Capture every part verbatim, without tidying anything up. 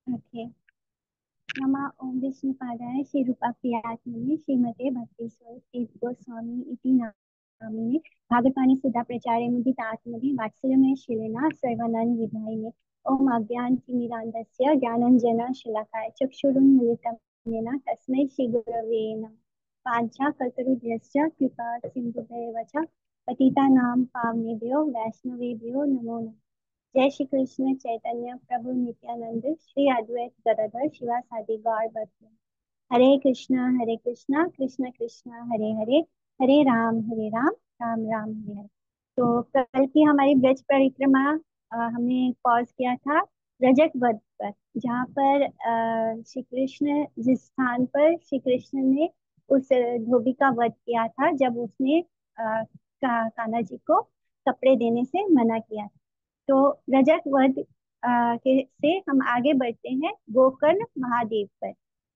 Okay. नमः ओम विष्णुपादाय श्रीरूपाप्रियात्मने श्रीमते भक्तेश्वर गोस्वामी इति नामिने भागवतानि सुधा प्रचारे मुदितात्मने वात्सल्यमय शीलेना सर्वानंद विधायिने ओम अज्ञानतिमिरान्धस्य ज्ञानञ्जन शलाकाय चक्षुरुन्मिलितं येन तस्मै श्रीगुरवे नमः। वाञ्छाकल्पतरुभ्यश्च कृपा सिन्धुभ्येव च पतितानां पावनेभ्यो वैष्णवेभ्यो नमो नमः। जय श्री कृष्ण चैतन्य प्रभु नित्यानंद श्री अद्वैत गदाधर शिवासादि गौर भक्त। हरे कृष्णा हरे कृष्णा कृष्ण कृष्णा हरे हरे, हरे राम हरे राम राम राम हरे हरे। तो कल की हमारी ब्रज परिक्रमा अ, हमने पॉज किया था रजक वध पर, जहाँ पर अ, श्री कृष्ण जिस स्थान पर श्री कृष्ण ने उस धोबी का वध किया था, जब उसने अ, का, कान्हा जी को कपड़े देने से मना किया था। तो रजक वध अ, के से हम आगे बढ़ते हैं गोकर्ण महादेव पर।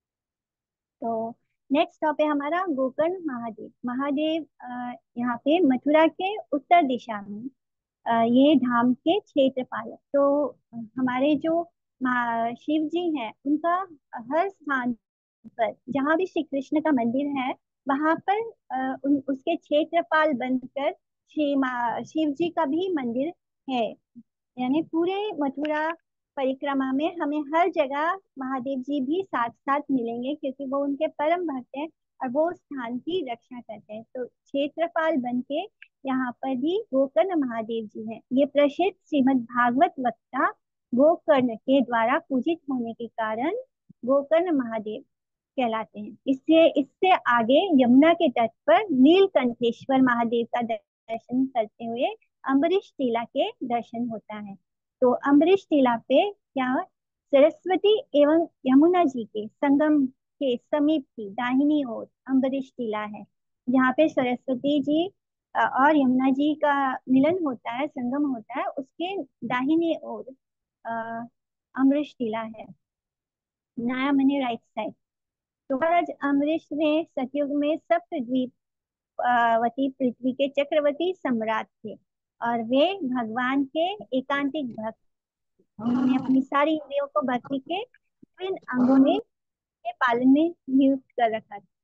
तो नेक्स्ट स्टॉप है हमारा गोकर्ण महादेव। महादेव अ, यहाँ पे मथुरा के उत्तर दिशा में अ, ये धाम के क्षेत्रपाल है। तो अ, हमारे जो महा- शिव जी हैं, उनका हर स्थान पर जहाँ भी श्री कृष्ण का मंदिर है, वहां पर अ, उन उसके क्षेत्रपाल बनकर श्री मा- शिव जी का भी मंदिर है। यानी पूरे मथुरा परिक्रमा में हमें हर जगह महादेव जी भी साथ साथ मिलेंगे, क्योंकि वो उनके परम भक्त हैं और वो उस स्थान की रक्षा करते हैं। तो क्षेत्रपाल बन के यहाँ पर भी गोकर्ण महादेव जी हैं। ये प्रसिद्ध श्रीमद् भागवत वक्ता गोकर्ण के द्वारा पूजित होने के कारण गोकर्ण महादेव कहलाते हैं। इससे इससे आगे यमुना के तट पर नीलकंठेश्वर महादेव का दर्शन करते हुए अम्बरीश टीला के दर्शन होता है। तो अम्बरीश टीला पे क्या सरस्वती एवं यमुना जी के संगम के समीप की दाहिनी ओर अम्बरीश टीला है, जहाँ पे सरस्वती जी अ, और यमुना जी का मिलन होता है, संगम होता है। उसके दाहिनी ओर अ, अम्बरीश टीला है, नया मनी राइट साइड। तो महाराज अम्बरीश ने सतयुग में सप्तद्वीप अ, वती पृथ्वी के चक्रवर्ती सम्राट थे, और वे भगवान के एकांतिक भक्त। उन्होंने अपनी सारी इंद्रियों को भक्ति के विभिन्न अंगों में के पालन में नियुक्त कर रखा था।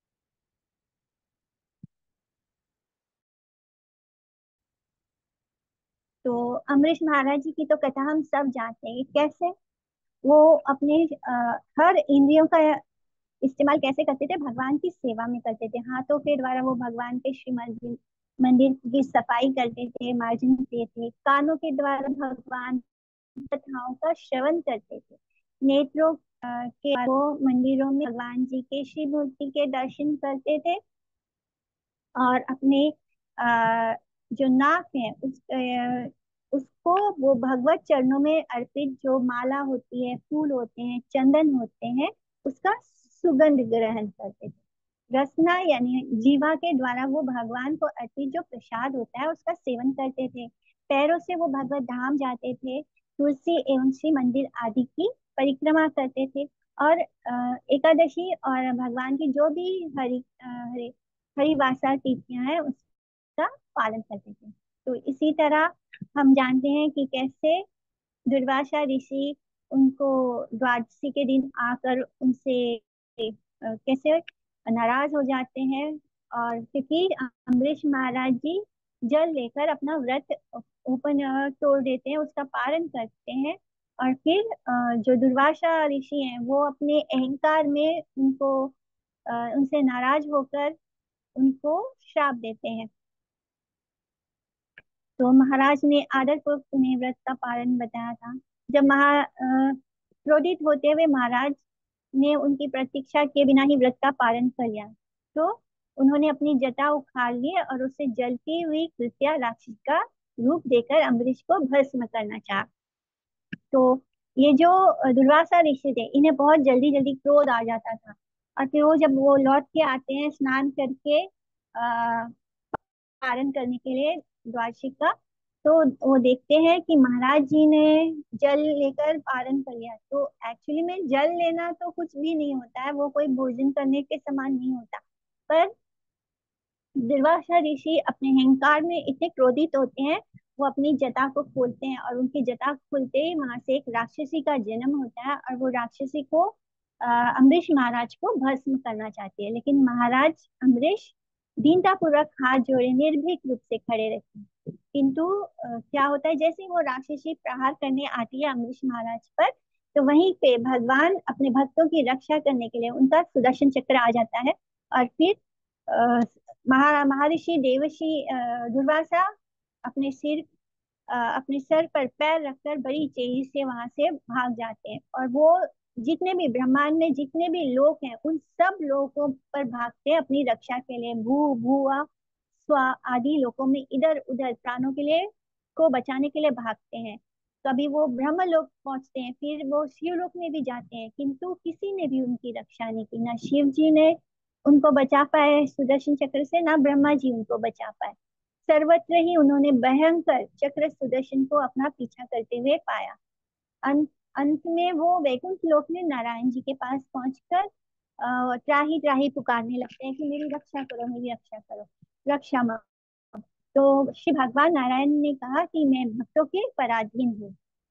तो अमरीश महाराज जी की तो कथा हम सब जानते हैं कि कैसे वो अपने अ, हर इंद्रियों का इस्तेमाल कैसे करते थे, भगवान की सेवा में करते थे। हाथों के द्वारा वो भगवान के श्री मंदिर मंदिर की सफाई करते थे, मार्जन देते थे। कानों के द्वारा भगवान कथाओं का श्रवण करते थे। नेत्रों अ, के द्वारा वो मंदिरों में भगवान जी के श्री मूर्ति के दर्शन करते थे। और अपने आ, जो नाक है उस अ, उसको वो भगवत चरणों में अर्पित जो माला होती है, फूल होते हैं, चंदन होते हैं, उसका सुगंध ग्रहण करते थे। रसना यानी जीवा के द्वारा वो भगवान को अर्पित जो प्रसाद होता है उसका सेवन करते थे। पैरों से वो भगवत धाम जाते थे, तुलसी एवं श्री मंदिर आदि की परिक्रमा करते थे। और अ, एकादशी और भगवान की जो भी हरि अ, हरि हरिवासा तिथियां हैं उसका पालन करते थे। तो इसी तरह हम जानते हैं कि कैसे दुर्वासा ऋषि उनको द्वादशी के दिन आकर उनसे अ, कैसे नाराज हो जाते हैं। और क्योंकि अम्बरीश महाराज जी जल लेकर अपना व्रत ओपन तोड़ देते हैं, उसका पारण करते हैं। और फिर अ, जो दुर्वासा ऋषि हैं वो अपने अहंकार में उनको अ, उनसे नाराज होकर उनको श्राप देते हैं। तो महाराज ने आदर पूर्वक उन्हें व्रत का पालन बताया था। जब महा अ, क्रोधित होते हुए महाराज ने उनकी प्रतीक्षा किए बिना ही व्रत का पालन कर लिया, तो उन्होंने अपनी जटा उखाड़ ली और उसे जलती हुई कृत्या राक्षस का रूप देकर अम्बरीश को भस्म करना चाहा। तो ये जो अ, दुर्वासा ऋषि थे, इन्हें बहुत जल्दी जल्दी क्रोध आ जाता था। और फिर वो जब वो लौट के आते हैं स्नान करके आ, पारण करने के लिए द्वादशी का, तो वो देखते हैं कि महाराज जी ने जल लेकर पारण कर लिया। तो एक्चुअली में जल लेना तो कुछ भी नहीं होता है, वो कोई भोजन करने के समान नहीं होता। पर दुर्वासा ऋषि अपने अहंकार में इतने क्रोधित होते हैं वो अपनी जटा को खोलते हैं और उनकी जटा खुलते ही वहां से एक राक्षसी का जन्म होता है और वो राक्षसी को अ, अम्बरीश महाराज को भस्म करना चाहती है, लेकिन महाराज अम्बरीश दीनतापूर्वक हाथ जोड़े निर्भीक रूप से खड़े रहते हैं। किंतु अ, क्या होता है, जैसे ही वो राक्षसी प्रहार करने आती है अम्बरीश महाराज पर, तो वहीं पे भगवान अपने भक्तों की रक्षा करने के लिए उनका सुदर्शन चक्र आ जाता है और फिर अ, महा महर्षि देवर्षि अ, दुर्वासा अपने सिर अ, अपने सर पर पैर रखकर बड़ी तेजी से वहां से भाग जाते हैं और वो जितने भी ब्रह्मांड में जितने भी लोग हैं उन सब लोगों पर भागते हैं अपनी रक्षा के लिए। भू भुआ स्वा आदि लोकों में इधर उधर प्राणों के लिए को बचाने के लिए भागते हैं। कभी वो ब्रह्म लोक पहुंचते हैं, फिर वो शिव लोक में भी जाते हैं, किंतु किसी ने भी उनकी रक्षा नहीं की। ना शिव जी ने उनको बचा पाए सुदर्शन चक्र से, ना ब्रह्मा जी उनको बचा पाए। सर्वत्र ही उन्होंने भयंकर चक्र सुदर्शन को अपना पीछा करते हुए पाया। अंत अंत में वो वैकुंठ लोक में नारायण जी के पास पहुंचकर अ, त्राही त्राही पुकारने लगते हैं कि मेरी रक्षा करो, मेरी रक्षा करो, रक्षा मां। तो श्री भगवान नारायण ने कहा कि मैं भक्तों के पराधीन हूँ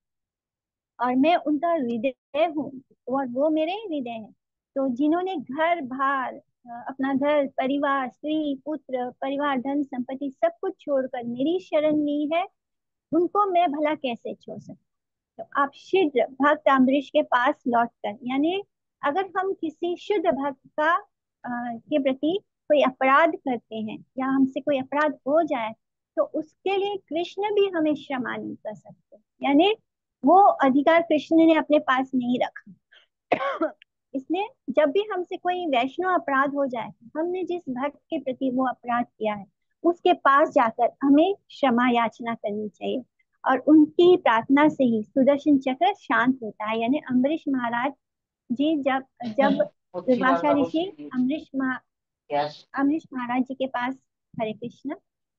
और मैं उनका हृदय हूँ और वो मेरे हृदय हैं। तो जिन्होंने घर बार अ, अपना घर परिवार स्त्री पुत्र परिवार धन संपत्ति सब कुछ छोड़कर मेरी शरण ली है, उनको मैं भला कैसे छोड़ सकता। तो आप शीघ्र भक्त अम्बरीश के पास लौट कर, यानी अगर हम किसी शुद्ध भक्त का अ, के प्रति कोई अपराध करते हैं या हमसे कोई अपराध हो जाए, तो उसके लिए कृष्ण भी हमें क्षमा नहीं कर सकते, यानी वो अधिकार कृष्ण ने अपने पास नहीं रखा। इसलिए जब भी हमसे कोई वैष्णव अपराध हो जाए, हमने जिस भक्त के प्रति वो अपराध किया है उसके पास जाकर हमें क्षमा याचना करनी चाहिए और उनकी प्रार्थना से ही सुदर्शन चक्र शांत होता है। यानी अम्बरीश महाराज जी जब जब दुर्वासा ऋषि अम्बरीश महा अम्बरीश महाराज जी के पास, हरे कृष्ण,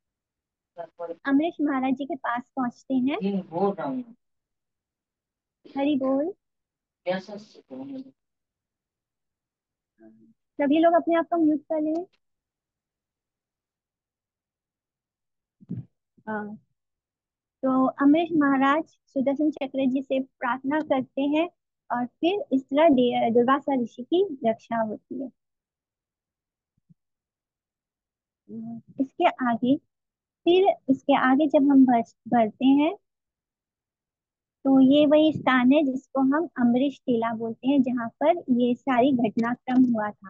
अम्बरीश महाराज जी के पास पहुंचते हैं, हरि बोल, सभी लोग अपने आप को म्यूट कर लें। हाँ, तो अम्बरीश महाराज सुदर्शन चक्र जी से प्रार्थना करते हैं और फिर इस तरह दे- दुर्वासा ऋषि की रक्षा होती है। इसके आगे, फिर इसके आगे जब हम बढ़ बढ़ते हैं तो ये वही स्थान है जिसको हम अम्बरीश टीला बोलते हैं, जहाँ पर ये सारी घटनाक्रम हुआ था।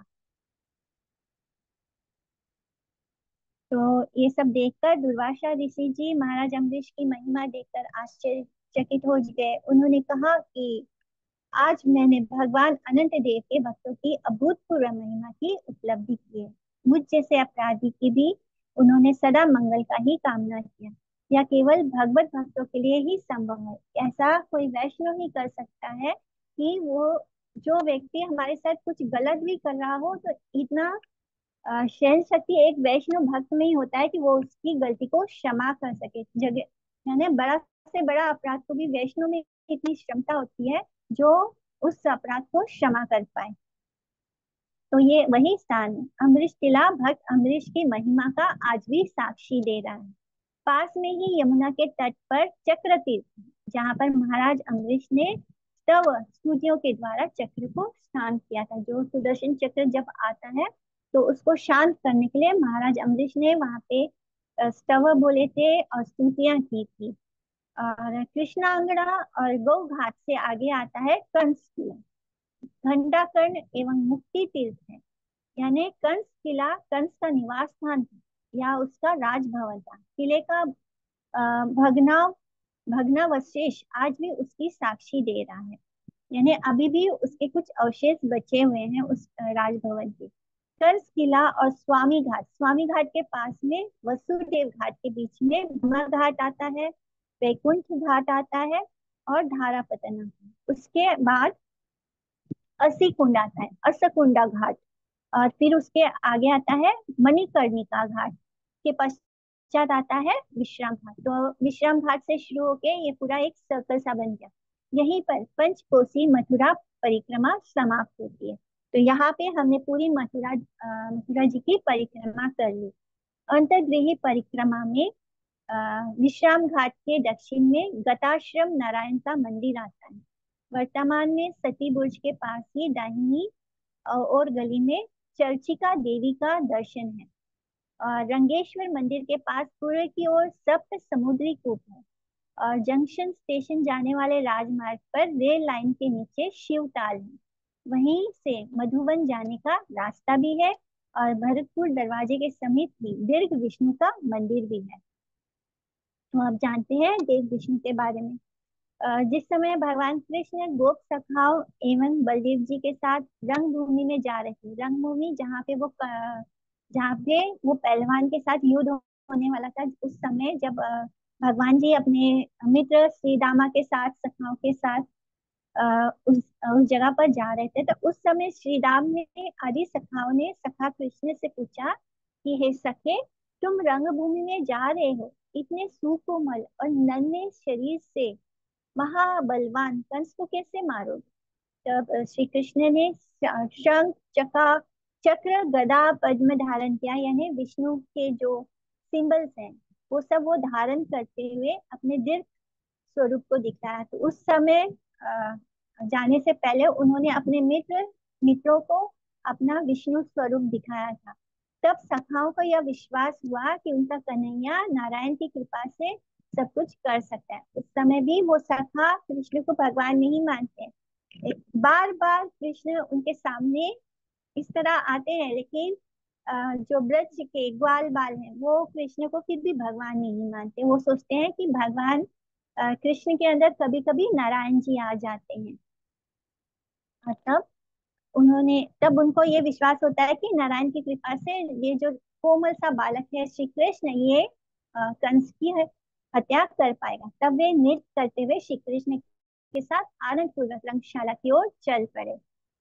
तो ये सब देखकर दुर्वासा ऋषि जी महाराज अम्बरीश की महिमा देखकर आश्चर्यचकित हो गए। उन्होंने कहा कि आज मैंने भगवान अनंत देव के भक्तों की अभूतपूर्व महिमा की उपलब्धि की है। मुझ जैसे अपराधी की भी उन्होंने सदा मंगल का ही कामना किया। यह केवल भगवत भक्तों के लिए ही संभव है। ऐसा कोई वैष्णव ही कर सकता है कि वो जो व्यक्ति हमारे साथ कुछ गलत भी कर रहा हो, तो इतना अ, सहन शक्ति एक वैष्णव भक्त में ही होता है कि वो उसकी गलती को क्षमा कर सके। जगह यानी बड़ा से बड़ा अपराध को भी वैष्णव में इतनी क्षमता होती है जो उस अपराध को क्षमा कर पाए। तो ये वही स्थान है। अम्बरीश टीला भक्त अम्बरीश की महिमा का आज भी साक्षी दे रहा है। पास में ही यमुना के तट पर चक्र तीर्थ है, जहाँ पर महाराज अम्बरीश ने स्तव स्तुतियों के द्वारा चक्र को शांत किया था। जो सुदर्शन चक्र जब आता है तो उसको शांत करने के लिए महाराज अम्बरीश ने वहां पे अ, स्तव बोले थे और स्तुतियां की थी। और कृष्णांगना और गौ घाट से आगे आता है कंस किला, घंटा कर्ण एवं मुक्ति तीर्थ है। यानी कंस किला कंस का निवास स्थान था या उसका राजभवन था। किले का अ, भगना भग्नावशेष आज भी उसकी साक्षी दे रहा है। यानी अभी भी उसके कुछ अवशेष बचे हुए हैं उस अ, राजभवन के। कंस किला और स्वामी घाट, स्वामी घाट के पास में वसुदेव घाट के बीच में भीमा घाट आता है, वैकुंठ घाट आता है और धारापतन आता है। उसके बाद अस्सी कुंड आता है, असकुंडा घाट, और फिर उसके आगे आता है मणिकर्णिका घाट, के पश्चात आता है विश्राम घाट। तो विश्राम घाट से शुरू होके ये पूरा एक सर्कल सा बन गया। यहीं पर पंचकोसी मथुरा परिक्रमा समाप्त होती है। तो यहाँ पे हमने पूरी मथुरा अ, मथुरा जी की परिक्रमा कर ली। अंतर्गृही परिक्रमा में अ, विश्राम घाट के दक्षिण में गताश्रम नारायण का मंदिर आता है। वर्तमान में सती बुर्ज के पास ही दाहिनी अ, और गली में चर्चिका देवी का दर्शन है। और रंगेश्वर मंदिर के पास पूर्व की ओर सप्त समुद्री कूप है। और जंक्शन स्टेशन जाने वाले राजमार्ग पर रेल लाइन के नीचे शिवताल है। वहीं से मधुबन जाने का रास्ता भी है। और भरतपुर दरवाजे के समीप ही दीर्घ विष्णु का मंदिर भी है। तो आप जानते हैं देव विष्णु के बारे में। अ, जिस समय भगवान कृष्ण गोप सखाओं एवं बलदेव जी के साथ रंगभूमि में जा रहे थे, रंगभूमि जहाँ पे वो क- जहाँ पे वो पहलवान के साथ युद्ध होने वाला था, उस समय जब अ, भगवान जी अपने मित्र श्री दामा के साथ सखाओं के साथ अ, उस उस जगह पर जा रहे थे, तो उस समय श्री राम ने आदि सखाओं ने सखा कृष्ण से पूछा कि हे सखे, तुम रंगभूमि में जा रहे हो, इतने सुकोमल और नन्हे शरीर से महाबलवान कंस को कैसे मारोगे? तब अ, श्री कृष्ण ने श- शंख चक्र चक्र गदा पद्म धारण किया, यानी विष्णु के जो सिंबल्स हैं वो सब वो धारण करते हुए अपने दीर्घ स्वरूप को दिखाया। तो उस समय अ, जाने से पहले उन्होंने अपने मित्र मित्रों को अपना विष्णु स्वरूप दिखाया था। तब सखाओं को यह विश्वास हुआ कि उनका कन्हैया नारायण की कृपा से सब कुछ कर सकता है। उस समय भी वो सखा कृष्ण को भगवान नहीं मानते। बार बार कृष्ण उनके सामने इस तरह आते हैं, लेकिन अ, जो ब्रज के ग्वाल बाल हैं वो कृष्ण को फिर भी भगवान नहीं मानते। वो सोचते हैं कि भगवान अ, कृष्ण के अंदर कभी कभी नारायण जी आ जाते हैं। और तब उन्होंने तब उनको ये विश्वास होता है कि नारायण की कृपा से ये जो कोमल सा बालक है श्री कृष्ण, ये अ, कंस की ह- हत्या कर पाएगा। तब वे नृत्य करते हुए श्री कृष्ण के साथ आनंद पूर्वक रंगशाला की ओर चल पड़े।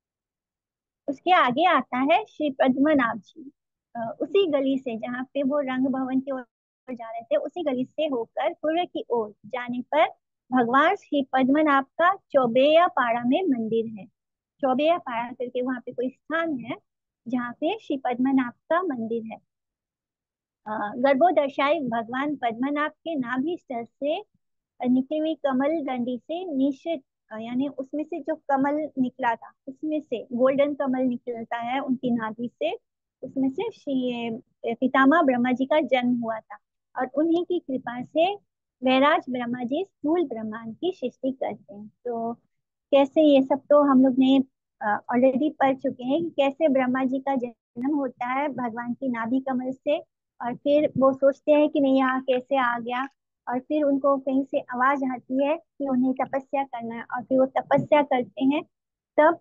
उसके आगे आता है श्री पद्मनाभ जी। अ, उसी गली से जहाँ पे वो रंग भवन की ओर जा रहे थे, उसी गली से होकर पूर्व की ओर जाने पर भगवान श्री पद्मनाभ का चौबेया पाड़ा में मंदिर है। चौबेया पाड़ा करके वहां पे कोई स्थान है जहाँ पे श्री पद्मनाभ का मंदिर है। अ, गर्भोदशाई भगवान पद्मनाभ के नाभि स्थल से निकली हुई कमल डंडी से निश्चित, यानी उसमें से जो कमल निकला था उसमें से गोल्डन कमल निकलता है उनकी नाभि से, उसमें से श्री पितामह ब्रह्मा जी का जन्म हुआ था। और उन्हीं की कृपा से वैराज ब्रह्मा जी स्थूल ब्रह्मांड की सृष्टि करते हैं। तो कैसे ये सब तो हम लोग ने ऑलरेडी पढ़ चुके हैं कि कैसे ब्रह्मा जी का जन्म होता है भगवान की नाभि कमल से। और फिर वो सोचते हैं कि नहीं, यहाँ कैसे आ गया। और फिर उनको कहीं से आवाज आती है कि उन्हें तपस्या करना है, और फिर वो तपस्या करते हैं। तब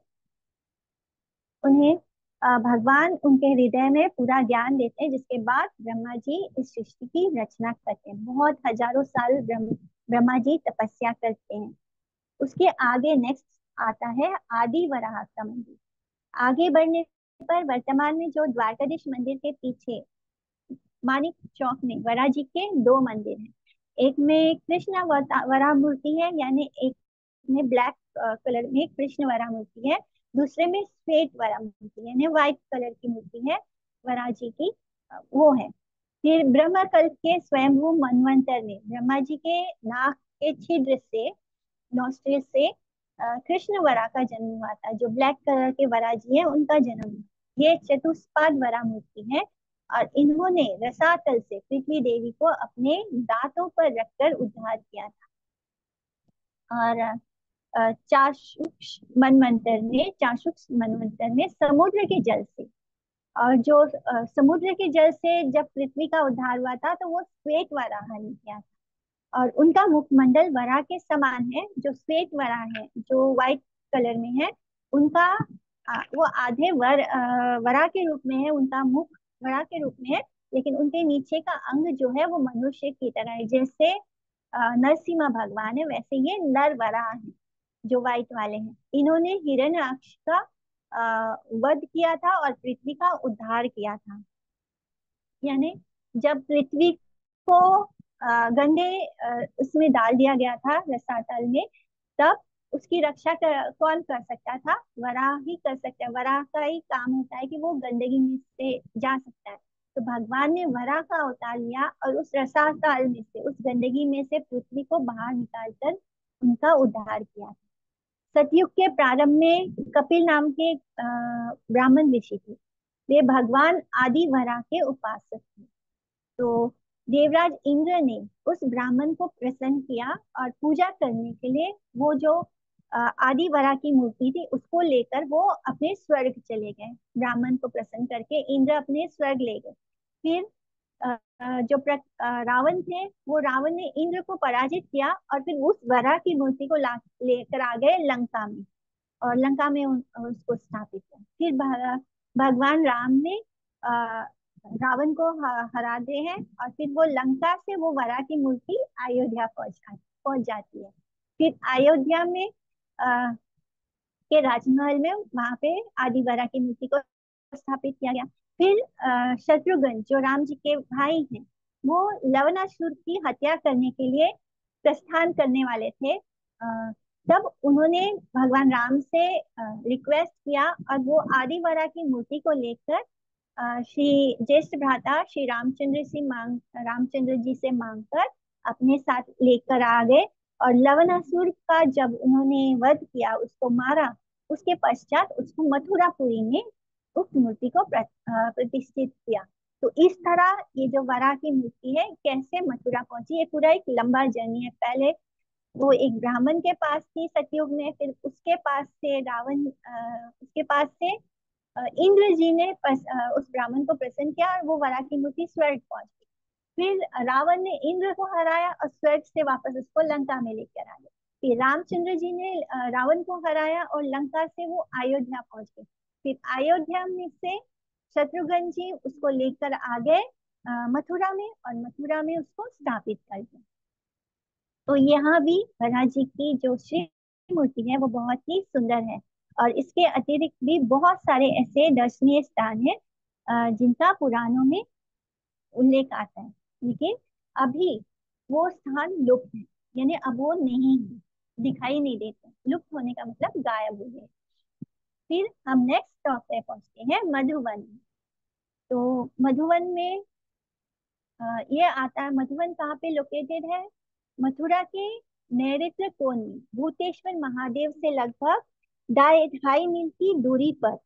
उन्हें अ, भगवान उनके हृदय में पूरा ज्ञान देते हैं, जिसके बाद ब्रह्मा जी इस सृष्टि की रचना करते हैं। बहुत हजारों साल ब्रह्म ब्रह्मा जी तपस्या करते हैं। उसके आगे नेक्स्ट आता है आदि वराह का मंदिर। आगे बढ़ने पर वर्तमान में जो द्वारकाधीश मंदिर के पीछे मानिक चौक में वरा जी के दो मंदिर हैं। एक में कृष्ण अवता- वराह मूर्ति है, यानी एक में ब्लैक कलर में कृष्ण वराह मूर्ति है। दूसरे में श्वेत वराह मूर्ति यानी व्हाइट कलर की मूर्ति है वराह जी की, अ, वो है। फिर ब्रह्मकल्प के स्वयंभू मनवंतर में ब्रह्मा जी के नाक के छिद्र से, नॉस्ट्रिल से अ, कृष्ण वरा का जन्म हुआ था। जो ब्लैक कलर के वरा जी है उनका जन्म हुआ। ये चतुष्पाद वरा मूर्ति है। और इन्होंने रसातल से पृथ्वी देवी को अपने दांतों पर रखकर उद्धार किया था। और अ, चाक्षुष मनवंतर में चाक्षुष मनवंतर में समुद्र के जल से, और जो अ, समुद्र के जल से जब पृथ्वी का उद्धार हुआ था तो वो श्वेत वराह ने किया था। और उनका मुखमंडल वराह के समान है। जो श्वेत वराह है जो व्हाइट कलर में है, उनका आ, वो आधे वर आ, वराह के रूप में है, उनका मुख वराह के रूप में है। लेकिन उनके नीचे का अंग जो है वो मनुष्य की तरह है। जैसे आ, नरसिम्हा भगवान है, वैसे ये नर वराह है जो व्हाइट वाले हैं। इन्होंने हिरण्याक्ष का आ, वध किया था और पृथ्वी का उद्धार किया था। यानी जब पृथ्वी को अ, गंदे अ, उसमें डाल दिया गया था रसातल में, तब उसकी रक्षा कर, कौन कर सकता था? वराह ही कर सकता है। वराह का ही काम होता है कि वो गंदगी में से जा सकता है। तो भगवान ने वरा का अवतार लिया और उस रसातल में से, उस गंदगी में से पृथ्वी को बाहर निकालकर उनका उद्धार किया। सतयुग के प्रारंभ में कपिल नाम के एक, अ, ब्राह्मण ऋषि थे। वे भगवान आदि वरा के उपासक थे। तो देवराज इंद्र ने उस ब्राह्मण को प्रसन्न किया और पूजा करने के लिए वो जो अ, आदि वरा की मूर्ति थी उसको लेकर वो अपने स्वर्ग चले गए। ब्राह्मण को प्रसन्न करके इंद्र अपने स्वर्ग ले गए। फिर अ, अ, जो प्र- अ, रावण थे, वो रावण ने इंद्र को पराजित किया और फिर उस वरा की मूर्ति को ला लेकर आ गए लंका में, और लंका में उन, उसको स्थापित किया। फिर भग, भगवान राम ने आ, रावण को ह- हरा दे हैं, और फिर वो लंका से वो वरा की मूर्ति अयोध्या पहुंच पहुंच जाती है। फिर अयोध्या में आ, के राजमहल में वहां पे आदि वरा की मूर्ति को स्थापित किया गया। फिर अ, शत्रुघ्न जो राम जी के भाई हैं, वो लवणासुर की हत्या करने के लिए प्रस्थान करने वाले थे। अ, तब उन्होंने भगवान राम से रिक्वेस्ट किया और वो आदिवरा की मूर्ति को लेकर अ, श्री ज्येष्ठ भ्राता श्री रामचंद्र से मांग रामचंद्र जी से मांगकर अपने साथ लेकर आ गए। और लवणासुर का जब उन्होंने वध किया, उसको मारा, उसके पश्चात उसको मथुरापुरी में उस मूर्ति को प्र- अ, प्रतिष्ठित किया। तो इस तरह ये जो वराह की मूर्ति है कैसे मथुरा पहुंची, ये पूरा एक लंबा जर्नी है। पहले वो एक ब्राह्मण के पास थी सतयुग में, फिर उसके पास से रावण अ, उसके पास से अ, इंद्र जी ने पस, अ, उस ब्राह्मण को प्रसन्न किया और वो वराह की मूर्ति स्वर्ग पहुंच गई। फिर रावण ने इंद्र को हराया और स्वर्ग से वापस उसको लंका में लेकर आ गए। फिर रामचंद्र जी ने अ, रावण को हराया और लंका से वो अयोध्या पहुंच गए। फिर अयोध्या में से शत्रुघ्न जी उसको लेकर आ गए अ, मथुरा में, और मथुरा में उसको स्थापित कर दिया। तो यहाँ भी वराह जी की जो श्री मूर्ति है वो बहुत ही सुंदर है। और इसके अतिरिक्त भी बहुत सारे ऐसे दर्शनीय स्थान हैं अ, जिनका पुराणों में उल्लेख आता है, लेकिन अभी वो स्थान लुप्त है, यानी अब वो नहीं है, दिखाई नहीं देते। लुप्त होने का मतलब गायब हो गए। फिर हम नेक्स्ट स्टॉप पे पहुंचते हैं, मधुवन। तो मधुवन में अ, ये आता है, मधुवन कहाँ पे लोकेटेड है? मथुरा के नैऋत्य कोण में भूतेश्वर महादेव से लगभग ढाई ढाई मील की दूरी पर,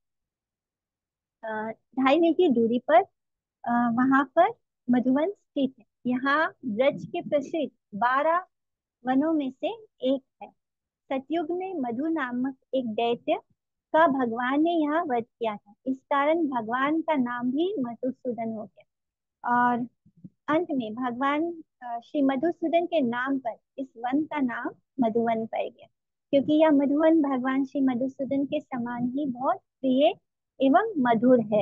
अ, ढाई मील की दूरी पर वहां पर मधुवन स्थित है। यहाँ ब्रज के प्रसिद्ध बारह वनों में से एक है। सतयुग में मधु नामक एक दैत्य का भगवान ने यहाँ वध किया था, इस कारण भगवान का नाम भी मधुसूदन हो गया। और अंत में भगवान अ, श्री मधुसूदन के नाम पर इस वन का नाम मधुवन पड़ गया, क्योंकि यह मधुवन भगवान श्री मधुसूदन के समान ही बहुत प्रिय एवं मधुर है।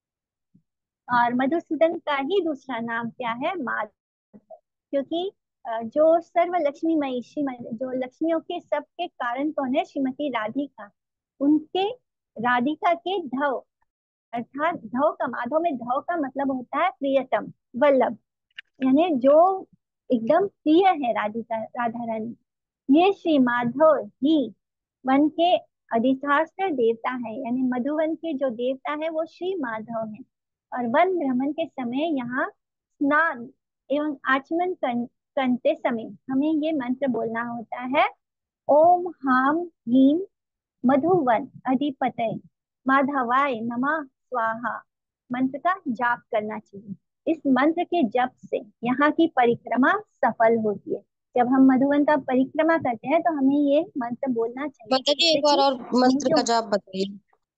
और मधुसूदन का ही दूसरा नाम क्या है? माधव। क्योंकि अ, जो सर्व लक्ष्मीमयी श्रीमती, जो लक्ष्मियों के सबके कारण कौन है? श्रीमती राधिका। उनके राधिका के धव, अर्थात धव का, माधव में धव का मतलब होता है प्रियतम, वल्लभ, यानी जो एकदम प्रिय है राधिका, राधा रानी। ये श्री माधव ही वन के अधिष्ठात्र देवता है, यानी मधुवन के जो देवता है वो श्री माधव है। और वन भ्रमण के समय यहाँ स्नान एवं आचमन कर, करते समय हमें ये मंत्र बोलना होता है, ओम हाम ह्रीम मधुवन अधिपतये माधवाय नमः स्वाहा। मंत्र का जाप करना चाहिए। इस मंत्र के जप से यहाँ की परिक्रमा सफल होती है। जब हम मधुवन का परिक्रमा करते हैं तो हमें ये मंत्र बोलना चाहिए, बताइए जिससे एक बार कि और ये मंत्र का जो जाप बताइए।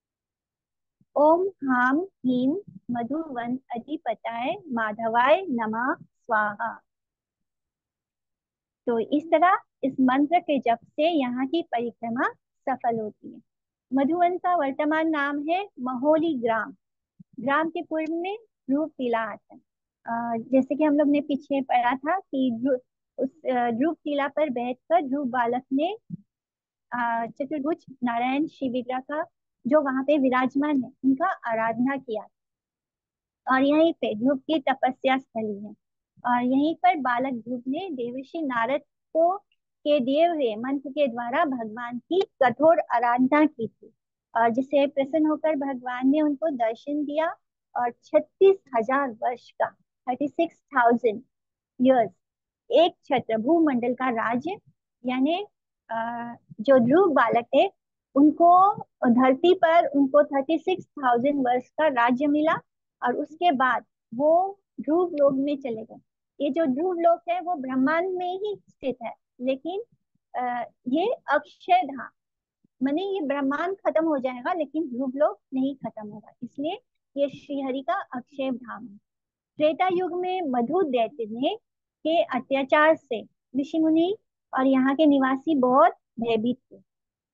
ओम हाम ह्रीम मधुवन अधिपताय माधवाय नमः स्वाहा। तो इस तरह इस मंत्र के जप से यहाँ की परिक्रमा सफल होती है। मधुवन का वर्तमान नाम है महोली ग्राम। ग्राम के पूर्व में ध्रुव टीला आता है। अ, जैसे कि हम लोग ने पीछे पढ़ा था कि ध्रुव, उस अ, ध्रुव टीला पर बैठकर ध्रुव बालक ने अ, चतुर्भुज नारायण शिव विग्रह का, जो वहां पे विराजमान है, उनका आराधना किया। और यहीं पे ध्रुव की तपस्या स्थली है। और यहीं पर बालक ध्रुव ने देवर्षि नारद को के दिए हुए मंत्र के द्वारा भगवान की कठोर आराधना की थी, और जिसे प्रसन्न होकर भगवान ने उनको दर्शन दिया और छत्तीस हजार वर्ष का, थर्टी सिक्स थाउजेंड ईयर्स, एक छत्र भूमंडल का राज्य, यानी अ, जो ध्रुव बालक थे उनको धरती पर उनको थर्टी सिक्स थाउजेंड वर्ष का राज्य मिला। और उसके बाद वो ध्रुव लोक में चले गए। ये जो ध्रुव लोक है वो ब्रह्मांड में ही स्थित है, लेकिन आ, ये अक्षय धाम, माने ये ब्रह्मांड खत्म हो जाएगा लेकिन ध्रुव लोक नहीं खत्म होगा, इसलिए ये श्रीहरि का अक्षय धाम है। त्रेता युग में मधु दैत्य ने के अत्याचार से ऋषि मुनि और यहाँ के निवासी बहुत भयभीत थे।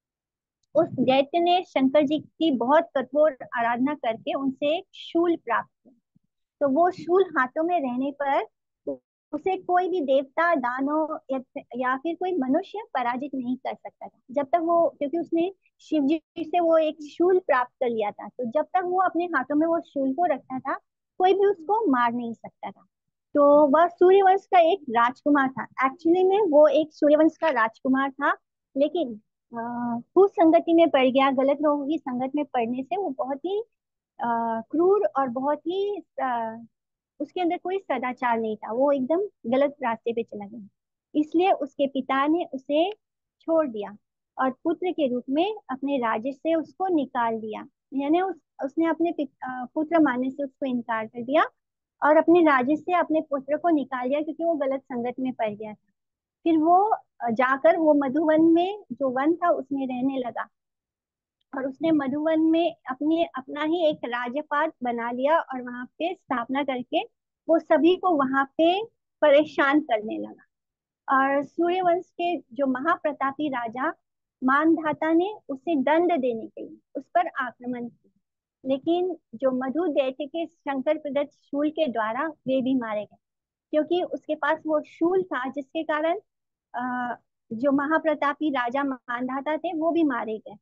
उस दैत्य ने शंकर जी की बहुत कठोर आराधना करके उनसे एक शूल प्राप्त किया। तो वो शूल हाथों में रहने पर उसे कोई भी देवता, दानव या, या फिर कोई मनुष्य पराजित नहीं कर सकता था जब तक वो, क्योंकि उसने शिव जी से वो एक शूल प्राप्त कर लिया था। तो जब तक वो अपने हाथों में वो शूल को रखता था कोई भी उसको मार नहीं सकता था। तो वह सूर्यवंश का एक राजकुमार था। एक्चुअली में वो एक सूर्यवंश का राजकुमार था, लेकिन अ, कुसंगति में पड़ गया, गलत लोगों की संगत में पड़ने से वो बहुत ही अ, क्रूर और बहुत ही अ, उसके अंदर कोई सदाचार नहीं था, वो एकदम गलत रास्ते पे चला गया। इसलिए उसके पिता ने उसे छोड़ दिया और पुत्र के रूप में अपने राज्य से उसको निकाल दिया। यानी उस उसने अपने पित- अ, पुत्र मानने से उसको इनकार कर दिया और अपने राज्य से अपने पुत्र को निकाल दिया, क्योंकि वो गलत संगत में पड़ गया था। फिर वो अ, जाकर वो मधुवन में, जो वन था, उसमें रहने लगा। और उसने मधुवन में अपने अपना ही एक राज्यपाट बना लिया और वहां पे स्थापना करके वो सभी को वहां पे परेशान करने लगा। और सूर्यवंश के जो महाप्रतापी राजा मानधाता ने उसे दंड देने के लिए उस पर आक्रमण किया, लेकिन जो मधु दैत्य के शंकर प्रदत्त शूल के द्वारा वे भी मारे गए, क्योंकि उसके पास वो शूल था जिसके कारण अ, जो महाप्रतापी राजा मानधाता थे वो भी मारे गए।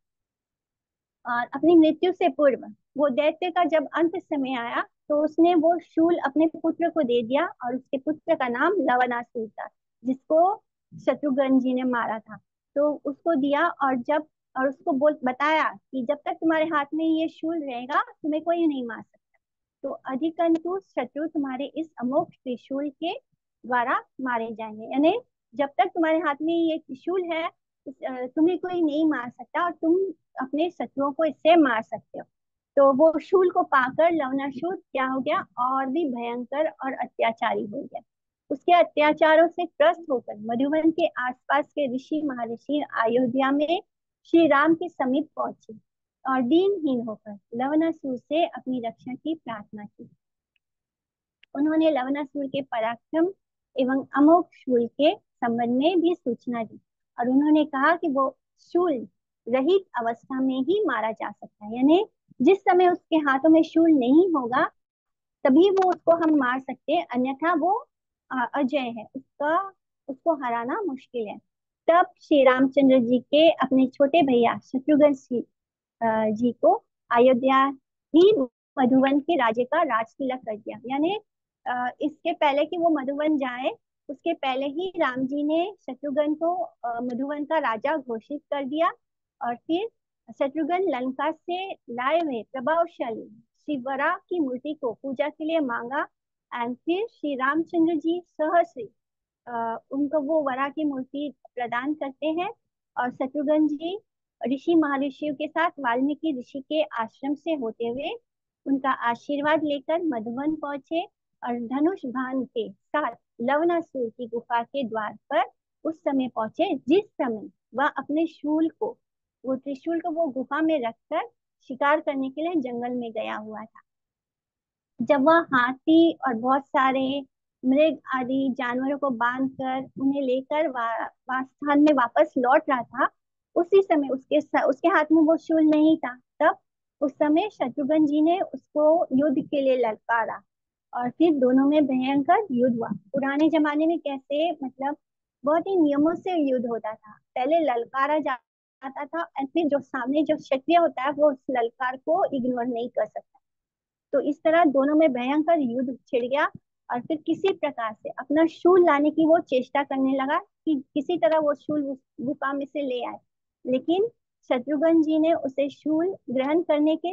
और अपनी मृत्यु से पूर्व वो दैत्य का जब अंत समय आया तो उसने वो शूल अपने पुत्र को दे दिया, और उसके पुत्र का नाम लवणासुर था, जिसको शत्रुघ्न जी ने मारा था। तो उसको दिया, और जब और उसको बोल बताया कि जब तक तुम्हारे हाथ में ये शूल रहेगा तुम्हें कोई नहीं मार सकता। तो अधिकंतु शत्रु तुम्हारे इस अमोघ त्रिशूल के द्वारा मारे जाएंगे, यानी जब तक तुम्हारे हाथ में ये त्रिशूल है अ, तुम्हें कोई नहीं मार सकता और तुम अपने शत्रुओं को इससे मार सकते हो। तो वो शूल को पाकर लवणासुर क्या हो गया, और भी भयंकर और अत्याचारी हो गया। उसके अत्याचारों से त्रस्त होकर मधुबन के आसपास के ऋषि महर्षि अयोध्या में श्री राम के समीप पहुंचे और दीनहीन होकर लवणासुर से अपनी रक्षा की प्रार्थना की। उन्होंने लवणासुर के पराक्रम एवं अमोघ शूल के संबंध में भी सूचना दी, और उन्होंने कहा कि वो शूल रहित अवस्था में ही मारा जा सकता है, यानी जिस समय उसके हाथों में शूल नहीं होगा तभी वो उसको हम मार सकते हैं, अन्यथा वो अ, अजय है, उसका उसको हराना मुश्किल है। तब श्री रामचंद्र जी के अपने छोटे भैया शत्रुघ्न जी अ, जी को अयोध्या ही मधुबन के राज्य का राज तिलक कर दिया। यानी अ, इसके पहले कि वो मधुबन जाए उसके पहले ही राम जी ने शत्रुघ्न को अ, मधुबन का राजा घोषित कर दिया। और फिर शत्रुघ्न लंका से लाए हुए प्रभावशाली श्री वराह की मूर्ति को पूजा के लिए मांगा। एंड फिर श्री रामचंद्र जी सहस्री अ, उनको वो वराह की मूर्ति प्रदान करते हैं। और शत्रुघ्न जी ऋषि महर्षियों के साथ वाल्मीकि ऋषि के आश्रम से होते हुए उनका आशीर्वाद लेकर मधुबन पहुंचे और धनुष बाण के साथ लवणासुर की गुफा के द्वार पर उस समय पहुंचे जिस समय वह अपने शूल को, वो त्रिशूल को वो गुफा में रखकर शिकार करने के लिए जंगल में गया हुआ था। जब वह हाथी और बहुत सारे मृग आदि जानवरों को बांध कर उन्हें लेकर वा, वास्थान में वापस लौट रहा था, उसी समय उसके स, उसके हाथ में वो शूल नहीं था। तब उस समय शत्रुघ्न जी ने उसको युद्ध के लिए ललकारा और फिर दोनों में भयंकर युद्ध हुआ। पुराने जमाने में कैसे, मतलब बहुत ही नियमों से युद्ध होता था, पहले ललकारा जाता था और फिर जो सामने जो क्षत्रिय होता है वो उस ललकार को इग्नोर नहीं कर सकता। तो इस तरह दोनों में भयंकर युद्ध छिड़ गया और फिर किसी प्रकार से अपना शूल लाने की वो चेष्टा करने लगा कि किसी तरह वो शूल उस गुफा में से ले आए। लेकिन शत्रुघ्न जी ने उसे शूल ग्रहण करने के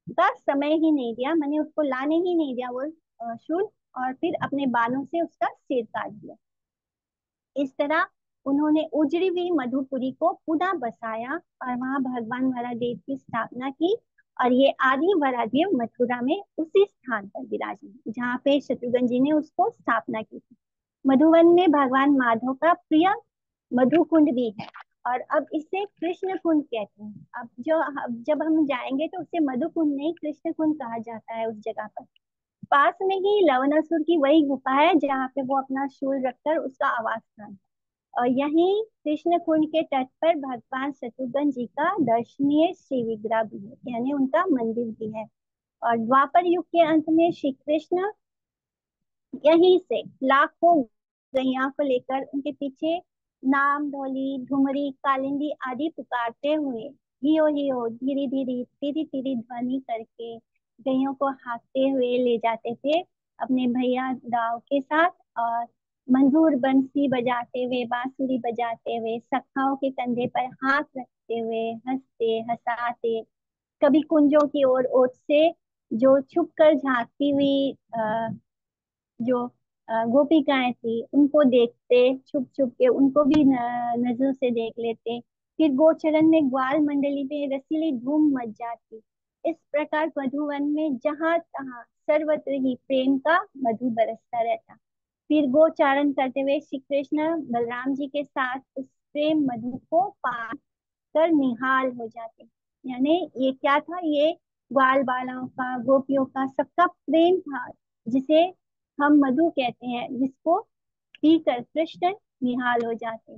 का समय ही नहीं दिया, मैंने उसको लाने ही नहीं दिया वो अ, शूल, और फिर अपने बालों से उसका सिर काट दिया। इस तरह उन्होंने उजड़ी हुई मधुपुरी को पुनः बसाया और वहां भगवान वरादेव की स्थापना की। और ये आदि वरादेव मथुरा में उसी स्थान पर विराजमान जहाँ पे शत्रुघ्न जी ने उसको स्थापना की थी। मधुवन में भगवान माधव का प्रिय मधु कुंड भी है। और अब इसे कृष्ण कुंड कहते हैं। अब जो अब जब हम जाएंगे तो उसे मधु कुंड नहीं कृष्ण कुंड कहा जाता है उस जगह पर। पास में ही लवणासुर की वही गुफा है जहाँ पे वो अपना शूल रखकर उसका आवास था। और यहीं कृष्ण कुंड के तट पर भगवान शत्रुघ्न जी का दर्शनीय श्री विग्रह भी है, यानी उनका मंदिर भी है। और द्वापर युग के अंत में श्री कृष्ण यहीं से लाखों गैया को लेकर उनके पीछे नाम ढोली धुमरी कालिंदी आदि पुकारते हुए हियो हियो धीरे धीरे तिरी तिरी ध्वनि करके गैयों को हाँकते हुए ले जाते थे अपने भैया दाव के साथ। और मंजूर बंसी बजाते हुए बांसुरी बजाते हुए सखाओं के कंधे पर हाथ रखते हुए हंसते हंसाते कभी कुंजों की ओर ओट से जो छुप कर झांकती हुई अ, जो अ, गोपिकाएं थी उनको देखते छुप छुप के उनको भी न- नजर से देख लेते। फिर गोचरण में ग्वाल मंडली में रसीली धूम मच जाती। इस प्रकार मधुवन में जहां तहां सर्वत्र ही प्रेम का मधु बरसता रहता। फिर गोचारण करते हुए श्री कृष्ण बलराम जी के साथ उस प्रेम मधु को पान कर निहाल हो जाते। यानी ये क्या था, ये ग्वाल बालाओं का गोपियों का सबका प्रेम था जिसे हम मधु कहते हैं, जिसको पीकर कृष्ण निहाल हो जाते।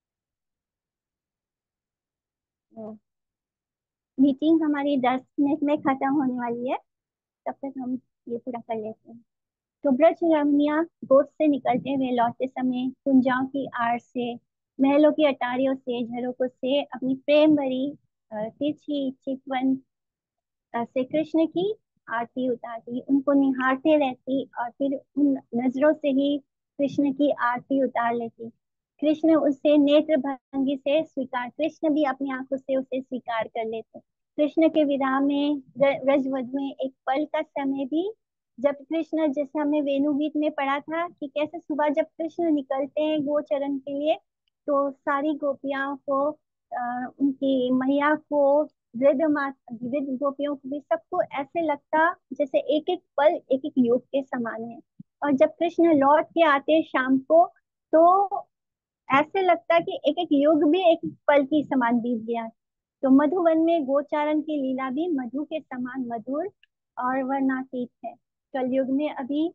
मीटिंग हमारी दस मिनट में खत्म होने वाली है, तब तक हम ये पूरा कर लेते हैं। तो ब्रज रमणिया गोद से निकलते हुए लौटते समय कुंजाओं की आड़ से महलों की अटारियों से झरोकों से अपनी प्रेम भरी अ, तिरछी चितवन से कृष्ण की आरती उतारती उनको निहारते रहती और फिर उन नजरों से ही कृष्ण की आरती उतार लेती। कृष्ण उसे नेत्र भंगी से स्वीकार कृष्ण भी अपनी आंखों से उसे स्वीकार कर लेते। कृष्ण के विराह में रजवध में एक पल का समय भी, जब कृष्ण, जैसे हमने वेणु गीत में पढ़ा था कि कैसे सुबह जब कृष्ण निकलते हैं गोचरण के लिए तो सारी गोपियां को आ, उनकी मैया को वृद्ध माता वृद्ध गोपियों को भी सबको ऐसे लगता जैसे एक एक पल एक एक युग के समान है। और जब कृष्ण लौट के आते शाम को तो ऐसे लगता कि एक एक युग भी एक एक पल की समान बीत गया। तो मधुवन में गोचारण की लीला भी मधु के समान मधुर और वर्णातीत है। कलयुग में अभी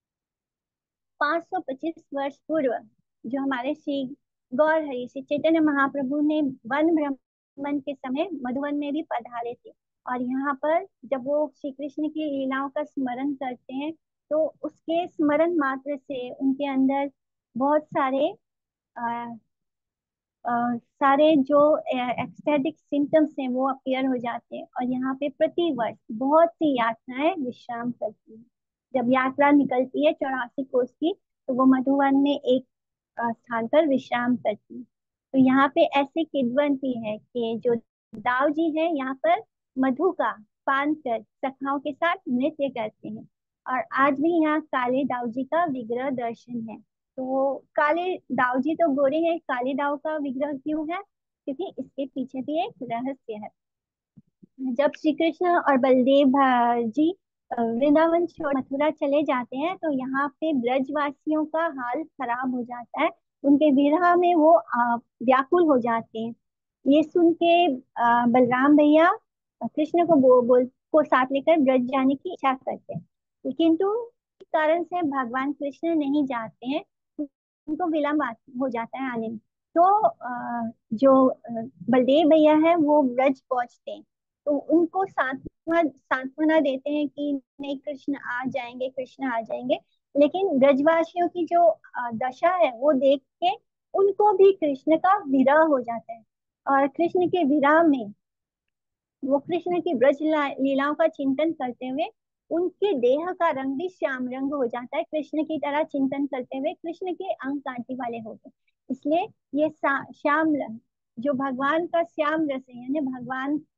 पाँच सौ पच्चीस वर्ष पूर्व जो हमारे श्री गौर हरि श्री चैतन्य महाप्रभु ने वन भ्रमण के समय मधुवन में भी पधारे थे। और यहाँ पर जब वो श्री कृष्ण की लीलाओं का स्मरण करते हैं तो उसके स्मरण मात्र से उनके अंदर बहुत सारे आ, आ, सारे जो एक्सटेटिक सिम्टम्स हैं वो अपीयर हो जाते हैं। और यहाँ पे प्रति वर्ष बहुत सी यात्राएं विश्राम करती हैं। जब यात्रा निकलती है चौरासी कोस की तो वो मधुवन में एक अ, स्थान पर विश्राम करती है। तो यहाँ पे ऐसे किद्वंती है कि जो दाव जी है यहाँ पर मधु का पान कर सखाओं के साथ नृत्य करते हैं। और आज भी यहाँ काले दाव जी का विग्रह दर्शन है। तो काले दाव जी तो गोरे हैं, काले दाव का विग्रह क्यों है, क्योंकि इसके पीछे भी एक रहस्य है। जब श्री कृष्ण और बलदेव भा- जी अ, वृंदावन छोड़ मथुरा चले जाते हैं तो यहाँ पे ब्रजवासियों का हाल खराब हो जाता है। उनके विरह में वो अ, व्याकुल हो जाते हैं। ये सुन के अ, बलराम भैया अ, कृष्ण को बो, बोल को साथ लेकर ब्रज जाने की इच्छा करते हैं, किंतु इस कारण से भगवान कृष्ण नहीं जाते हैं। उनको विलम्ब आ- हो जाता है आने में। तो अ, जो अ, बलदेव भैया है वो ब्रज पहुंचते हैं। तो उनको सांत्वना सांत्वना देते हैं कि नहीं कृष्ण आ जाएंगे कृष्ण आ जाएंगे। लेकिन ब्रजवासियों की जो अ, दशा है वो देख के उनको भी कृष्ण का विरह हो जाता है। और कृष्ण के विरह में वो कृष्ण की ब्रज ला- लीलाओं का चिंतन करते हुए उनके देह का रंग भी श्याम रंग हो जाता है। कृष्ण की तरह चिंतन करते हुए कृष्ण के अंग कांति वाले हो गए। इसलिए ये सा- श्याम रंग जो भगवान का श्याम रस है, यानी भगवान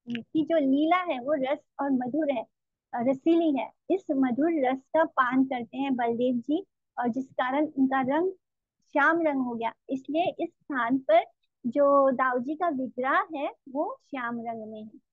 की जो लीला है वो रस और मधुर है, अ, रसीली है। इस मधुर रस का पान करते हैं बलदेव जी, और जिस कारण उनका रंग श्याम रंग हो गया। इसलिए इस स्थान पर जो दाऊ जी का विग्रह है वो श्याम रंग में है।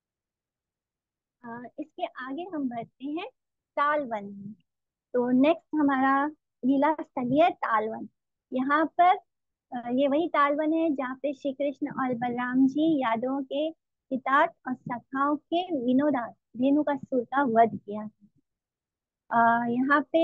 अ, इसके आगे हम बढ़ते हैं तालवन में। तो नेक्स्ट हमारा लीला स्थली है तालवन। यहाँ पर अ, ये वही तालवन है जहाँ पे श्री कृष्ण और बलराम जी यादवों के पिता और सखाओं के विनोदार्थ धेनुकासुर का वध किया। अ, यहाँ पे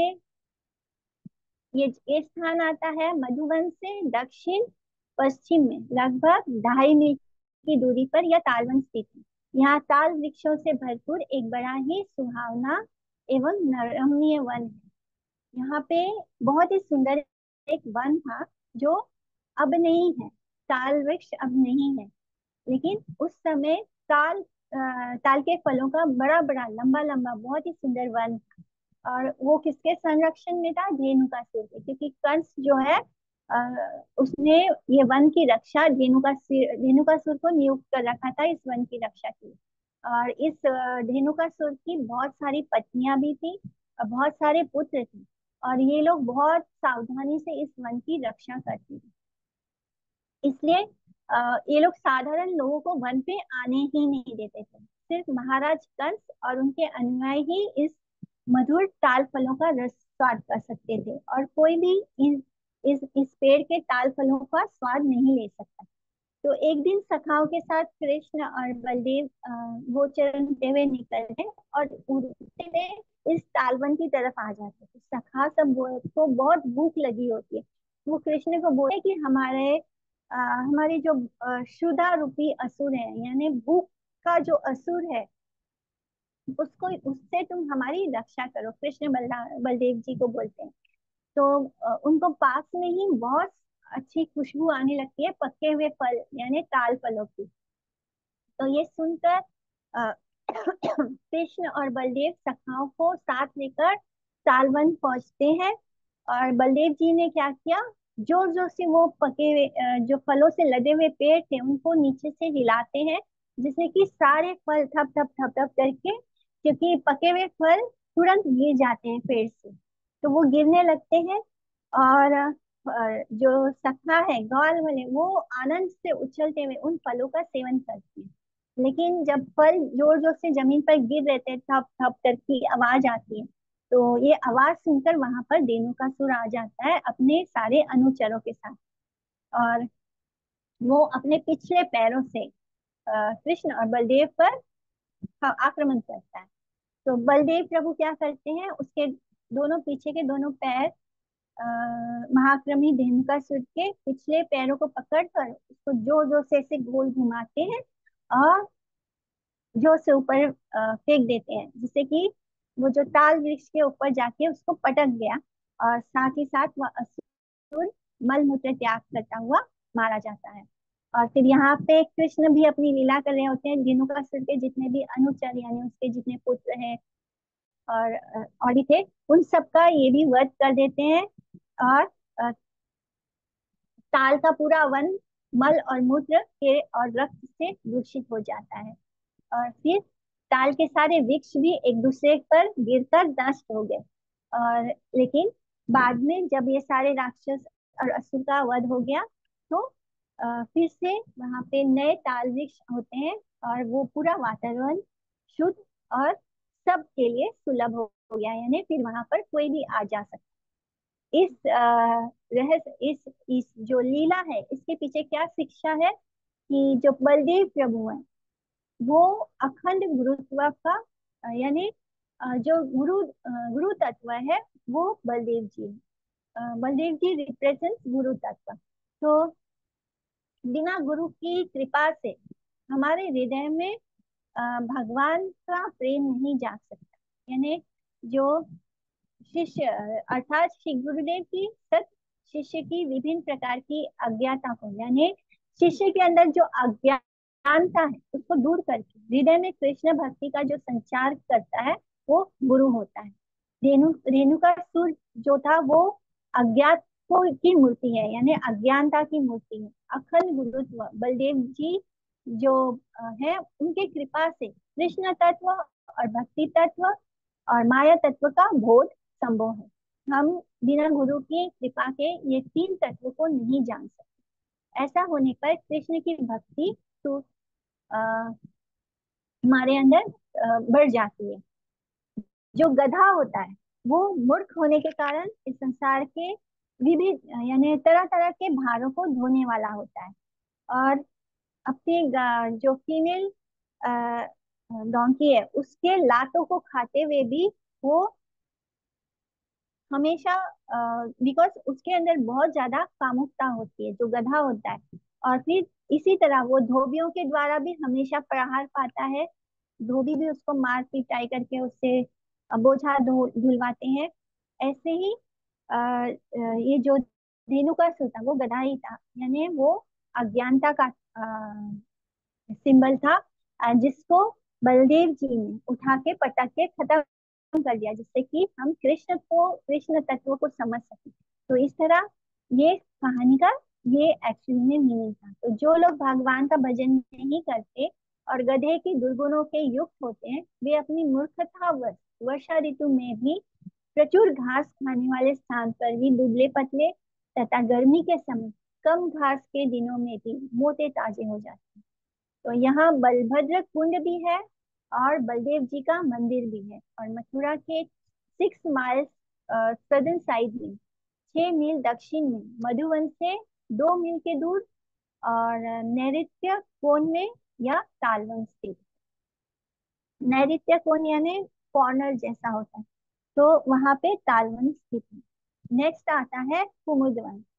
ये ये स्थान आता है मधुबन से दक्षिण पश्चिम में लगभग ढाई मील की दूरी पर यह तालवन स्थित है। यहाँ ताल वृक्षों से भरपूर एक बड़ा ही सुहावना एवं रमणीय वन है। यहाँ पे बहुत ही सुंदर एक वन था जो अब नहीं है। ताल वृक्ष अब नहीं है, लेकिन उस समय ताल अ, ताल के फलों का बड़ा बड़ा लंबा लंबा बहुत ही सुंदर वन था। और वो किसके संरक्षण में था? धेनुकासुर के, क्योंकि कंस जो है अ, उसने ये वन की रक्षा धेनुकासुर धेनुकासुर को नियुक्त कर रखा था इस वन की रक्षा के लिए। और इस अ, धेनुकासुर की बहुत सारी पत्नियां भी थी और बहुत सारे पुत्र थे, और ये लोग बहुत सावधानी से इस वन की रक्षा करते थे। इसलिए अ, ये लोग साधारण लोगों को वन पे आने ही नहीं देते थे। सिर्फ महाराज कंस और उनके अनुयायी ही इस मधुर ताल फलों का रस स्वाद कर सकते थे, और कोई भी इस इस इस पेड़ के ताल फलों का स्वाद नहीं ले सकता। तो एक दिन सखाओं के साथ कृष्ण और बलदेव अ, गोचरते हुए निकलते और उड़ते हुए इस तालवन की तरफ आ जाते। तो सखा सब बो- को बहुत भूख लगी होती है। वो कृष्ण को बोले कि हमारे अ, हमारी जो अ, क्षुधा रूपी असुर है, यानी भूख का जो असुर है, उसको उससे तुम हमारी रक्षा करो। कृष्ण बलरा बलदेव जी को बोलते हैं। तो अ, उनको पास में ही बहुत अच्छी खुशबू आने लगती है पके हुए फल यानी ताल फलों की। तो ये सुनकर अ, कृष्ण और बलदेव सखाओं को साथ लेकर तालवन पहुंचते हैं। और बलदेव जी ने क्या किया, जोर जोर से वो पके हुए अ, जो फलों से लदे हुए पेड़ थे उनको नीचे से हिलाते हैं, जिससे कि सारे फल ठप ठप ठप ठप करके, क्योंकि पके हुए फल तुरंत गिर जाते हैं पेड़ से, तो वो गिरने लगते हैं। और अ, जो सखा है ग्वाल वाले वो आनंद से उछलते हुए उन फलों का सेवन करते हैं। लेकिन जब फल जोर जोर से जमीन पर गिर रहे थे, थप थप करके आवाज आती है, तो ये आवाज सुनकर वहां पर धेनुकासुर आ जाता है अपने सारे अनुचरों के साथ। और वो अपने पिछले पैरों से अ, कृष्ण और बलदेव पर आ- आक्रमण करता है। तो बलदेव प्रभु क्या करते हैं, उसके दोनों पीछे के दोनों पैर अ, महाक्रमी धेनुकासुर के पिछले पैरों को पकड़कर उसको जोर जोर से ऐसे गोल घुमाते हैं और जोर से ऊपर अ, फेंक देते हैं, जिससे कि वो जो ताल वृक्ष के ऊपर जाके उसको पटक गया। और साथ ही साथ वह असुर मल मूत्र त्याग करता हुआ मारा जाता है। और फिर यहाँ पे कृष्ण भी अपनी लीला कर रहे होते हैं। धेनुकासुर के जितने भी अनुचर यानी उसके जितने पुत्र हैं और अ, और भी थे, उन सबका ये भी वध कर देते हैं। और अ, ताल का पूरा वन मल और मूत्र के और रक्त से दूषित हो जाता है। और फिर ताल के सारे वृक्ष भी एक दूसरे पर गिरकर नष्ट हो गए। और लेकिन बाद में जब ये सारे राक्षस और असुर का वध हो गया, तो अ, फिर से वहां पे नए ताल वृक्ष होते हैं, और वो पूरा वातावरण शुद्ध और सबके लिए सुलभ हो हो गया, यानी फिर वहां पर कोई भी आ जा सकता। इस अ, रहस्य इस इस जो लीला है इसके पीछे क्या शिक्षा है, कि जो बलदेव प्रभु है वो अखंड गुरुत्व का अ, यानी अ, जो गुरु अ, गुरु तत्व है वो बलदेव जी है। अ, बलदेव जी रिप्रेजेंट गुरु तत्व। तो बिना गुरु की कृपा से हमारे हृदय में अ, भगवान का प्रेम नहीं जाग सकता। यानी जो शिष्य अर्थात श्री गुरुदेव की सत शिष्य की विभिन्न प्रकार की अज्ञाता को, यानी शिष्य के अंदर जो अज्ञानता है उसको दूर करके हृदय में कृष्ण भक्ति का जो संचार करता है वो गुरु होता है। रेणु रेणुका सुर जो था वो अज्ञात को की मूर्ति है, यानी अज्ञानता की मूर्ति है। अखंड गुरुत्व बलदेव जी जो अ, है उनके कृपा से कृष्ण तत्व और भक्ति तत्व और माया तत्व का बोध संभव है। हम बिना गुरु की कृपा के ये तीन तत्व को नहीं जान सकते। ऐसा होने पर कृष्ण की भक्ति तो अ, हमारे अंदर अ, बढ़ जाती है। जो गधा होता है वो मूर्ख होने के कारण इस संसार के विविध यानी तरह तरह के भारों को ढोने वाला होता है। और अपनी गा- जो फीमेल डोंकी है उसके लातों को खाते हुए भी वो हमेशा, बिकॉज उसके अंदर बहुत ज्यादा कामुकता होती है जो गधा होता है। और फिर इसी तरह वो धोबियों के द्वारा भी हमेशा प्रहार पाता है। धोबी भी उसको मार पिटाई करके उससे अ, बोझा धो धुलवाते हैं। ऐसे ही अ, अ, ये जो धेनुकासुर था वो गधा ही था, यानी वो अज्ञानता का सिंबल था, अ, जिसको बलदेव जी ने उठा के पटक के खत्म कर दिया, जिससे कि हम कृष्ण को कृष्ण तत्व को समझ सके। तो इस तरह ये कहानी का ये एक्चुअली में मीनिंग था। तो जो लोग भगवान का भजन नहीं करते और गधे की दुर्गुणों के युक्त होते हैं, वे अपनी मूर्खता वर्षा ऋतु में भी प्रचुर घास खाने वाले स्थान पर भी दुबले पतले तथा गर्मी के समय कम घास के दिनों में भी मोटे ताजे हो जाते हैं। तो यहाँ बलभद्र कुंड भी है और बलदेव जी का मंदिर भी है। और मथुरा के सिक्स माइल्स सदर्न साइड में, छह मील दक्षिण में मधुवन से दो मील के दूर और नैऋत्य कोण में या तालवन स्थित। नैऋत्य कोण यानी कॉर्नर जैसा होता है, तो वहां पे तालवन स्थित है। नेक्स्ट आता है कुमुदवन।